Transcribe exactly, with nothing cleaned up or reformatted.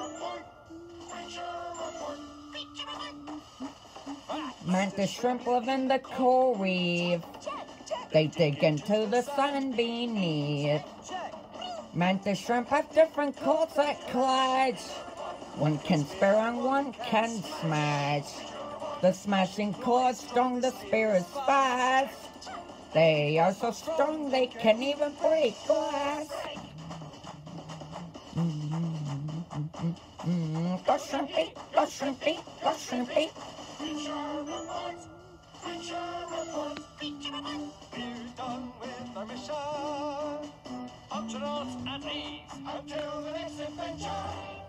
Mantis shrimp live in the coral reef. They dig into the sand beneath. Mantis shrimp have different claws that clutch. One can spear and one can smash. The smashing claw is strong, the spear is fast. They are so strong they can even break glass. Go shrimpy, go shrimpy, go shrimpy. We're done with our mission. Astronauts at ease until the next adventure.